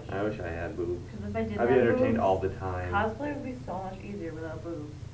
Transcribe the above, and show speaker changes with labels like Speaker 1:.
Speaker 1: I wish I had boobs.
Speaker 2: Because if I did
Speaker 1: I'd be
Speaker 2: have
Speaker 1: entertained
Speaker 2: boobs,
Speaker 1: all the time.
Speaker 2: cosplay would be so much easier without boobs.